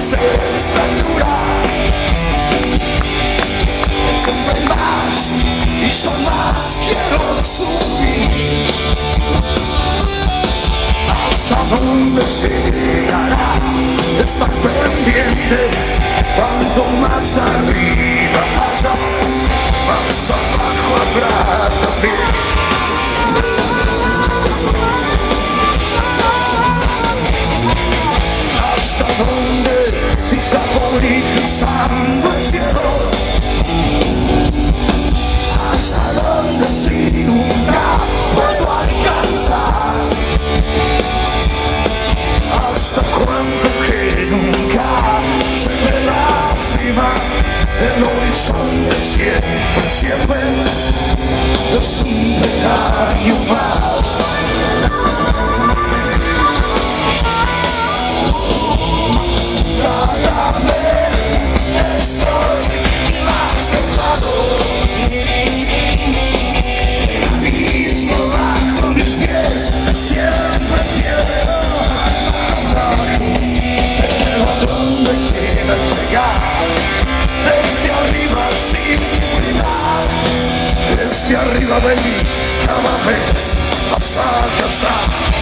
estatura. Siempre hay más y yo más quiero subir. ¿Hasta dónde llegará? Estar pendiente. Cuanto más arriba vaya, más abajo habrá también. ¿Hasta dónde? Si ya voy cruzando el cielo. ¿Hasta dónde si nunca puedo alcanzar? ¿Hasta cuándo que nunca se ve la cima? El horizonte siempre, siempre es un peldaño más. Cada vez estoy más cansado. El abismo bajo mis pies siempre tiene más abajo. Pero a dónde quiero llegar, desde arriba sin frenar. Desde arriba baby, cada vez más alta está.